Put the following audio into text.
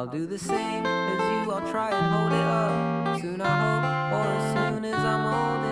I'll do the same as you, I'll try and hold it up. Soon I hope, or as soon as I'm old